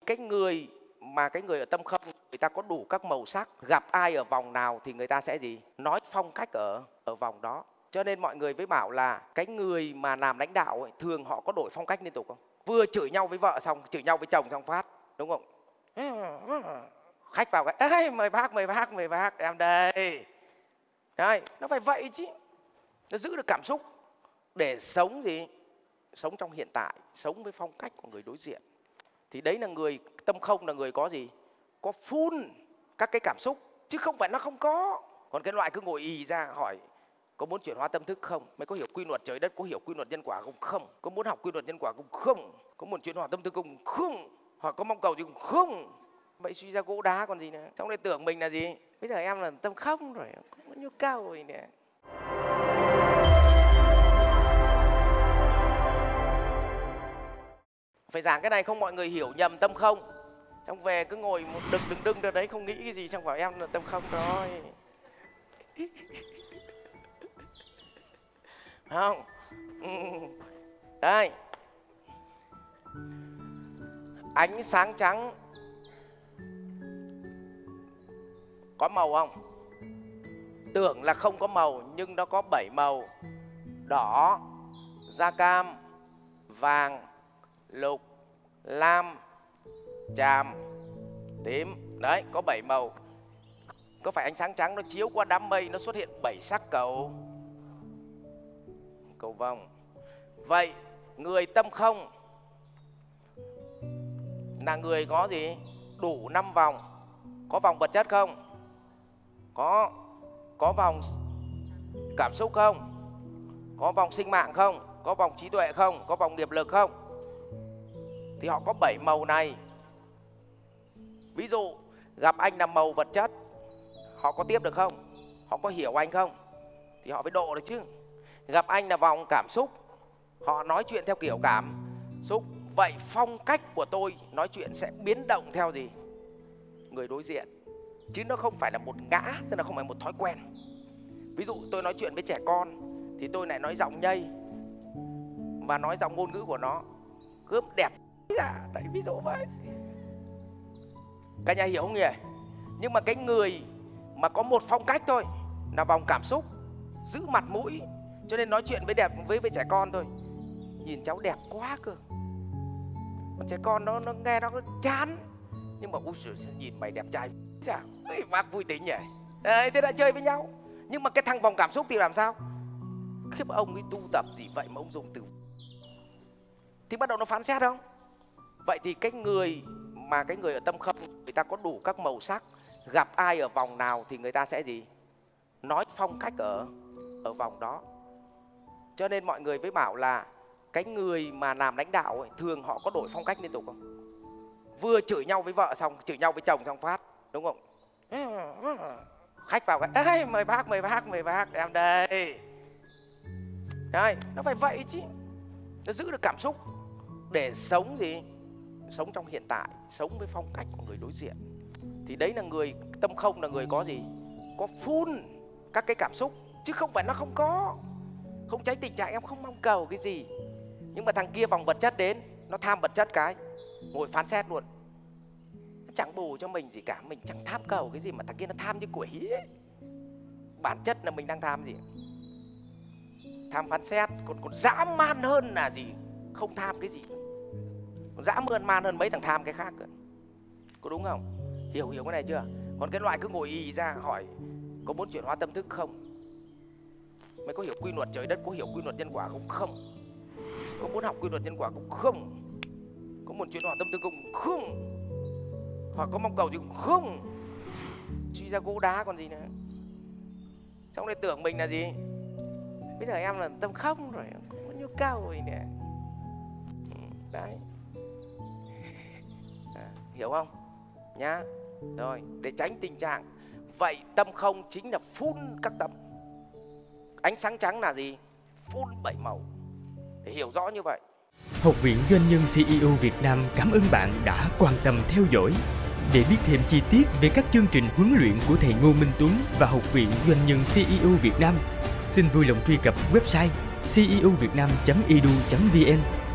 cái người ở tâm không, người ta có đủ các màu sắc, gặp ai ở vòng nào thì người ta sẽ gì? Nói phong cách ở vòng đó. Cho nên mọi người mới bảo là cái người mà làm lãnh đạo ấy, thường họ có đổi phong cách liên tục không? Vừa chửi nhau với vợ xong, chửi nhau với chồng xong phát, đúng không? Khách vào cái, ê, mời bác, em đây. Đấy, nó phải vậy chứ. Nó giữ được cảm xúc để sống gì? Sống trong hiện tại, sống với phong cách của người đối diện. Thì đấy là người tâm không, là người có gì? Có full các cái cảm xúc, chứ không phải nó không có. Còn cái loại cứ ngồi ì ra hỏi có muốn chuyển hóa tâm thức không? Mày có hiểu quy luật trời đất, có hiểu quy luật nhân quả không? Không. Có muốn học quy luật nhân quả không? Không. Có muốn chuyển hóa tâm thức không? Không. Hoặc có mong cầu gì không? Không. Vậy suy ra gỗ đá còn gì nữa. Trong đây tưởng mình là gì? Bây giờ em là tâm không rồi, không có nhu cầu rồi nè. Phải giảng cái này không mọi người hiểu nhầm tâm không. Xong về cứ ngồi một đừng ra đấy không nghĩ cái gì, xong bảo em là tâm không rồi. Không. Đây. Ánh sáng trắng có màu không? Tưởng là không có màu nhưng nó có 7 màu. Đỏ, da cam, vàng, lục, lam, chàm, tím. Đấy, có 7 màu. Có phải ánh sáng trắng nó chiếu qua đám mây, nó xuất hiện 7 sắc cầu vồng. Vậy người tâm không là người có gì? Đủ 5 vòng. Có vòng vật chất không? Có vòng cảm xúc không? Có vòng sinh mạng không? Có vòng trí tuệ không? Có vòng nghiệp lực không? Thì họ có 7 màu này. Ví dụ gặp anh là màu vật chất, họ có tiếp được không? Họ có hiểu anh không? Thì họ mới độ được chứ. Gặp anh là vòng cảm xúc, họ nói chuyện theo kiểu cảm xúc. Vậy phong cách của tôi nói chuyện sẽ biến động theo gì? Người đối diện. Chứ nó không phải là một ngã, tức là không phải một thói quen. Ví dụ tôi nói chuyện với trẻ con thì tôi lại nói giọng nhây và nói giọng ngôn ngữ của nó gớm đẹp ra. Đấy, ví dụ vậy. Cả nhà hiểu không nhỉ? Nhưng mà cái người mà có một phong cách thôi là vòng cảm xúc, giữ mặt mũi, cho nên nói chuyện với trẻ con thôi. Nhìn cháu đẹp quá cơ. Còn trẻ con nó nghe nó chán. Nhưng mà ui giời, nhìn mày đẹp trai chả. Bác vui tính nhỉ. Đấy, thế đã chơi với nhau. Nhưng mà cái thằng vòng cảm xúc thì làm sao? Khiếp, ông ấy tu tập gì vậy mà ông dùng từ thì bắt đầu nó phán xét không? Vậy thì cái người ở tâm không, người ta có đủ các màu sắc, gặp ai ở vòng nào thì người ta sẽ gì? Nói phong cách ở vòng đó. Cho nên mọi người mới bảo là cái người mà làm lãnh đạo ấy, thường họ có đổi phong cách liên tục không? Vừa chửi nhau với vợ xong, chửi nhau với chồng xong phát, đúng không? Khách vào cái, ê, mời bác, em đây. Đấy, nó phải vậy chứ. Nó giữ được cảm xúc để sống gì? Sống trong hiện tại, sống với phong cách của người đối diện. Thì đấy là người tâm không, là người có gì? Có full các cái cảm xúc, chứ không phải nó không có. Không tránh tình trạng em không mong cầu cái gì. Nhưng mà thằng kia vòng vật chất đến, nó tham vật chất cái, ngồi phán xét luôn. Nó chẳng bù cho mình gì cả, mình chẳng tham cầu cái gì mà thằng kia nó tham như quỷ ấy. Bản chất là mình đang tham gì? Tham phán xét, còn dã man hơn là gì? Không tham cái gì. Dã man hơn mấy thằng tham cái khác cơ. Có đúng không? Hiểu cái này chưa? Còn cái loại cứ ngồi ì ra hỏi có muốn chuyển hóa tâm thức không? Mày có hiểu quy luật trời đất, có hiểu quy luật nhân quả không? Không. Có muốn học quy luật nhân quả không? Không. Có muốn chuyển hóa tâm thức không? Không. Hoặc có mong cầu gì không? Không. Suy ra gỗ đá còn gì nữa. Trong đây tưởng mình là gì? Bây giờ em là tâm không rồi, không có nhu cầu rồi nè. Đấy. Hiểu không? Nhá. Rồi, để tránh tình trạng vậy tâm không chính là phun các tâm. Ánh sáng trắng là gì? Phun 7 màu. Để hiểu rõ như vậy. Học viện Doanh nhân CEO Việt Nam cảm ơn bạn đã quan tâm theo dõi. Để biết thêm chi tiết về các chương trình huấn luyện của thầy Ngô Minh Tuấn và Học viện Doanh nhân CEO Việt Nam, xin vui lòng truy cập website ceovietnam.edu.vn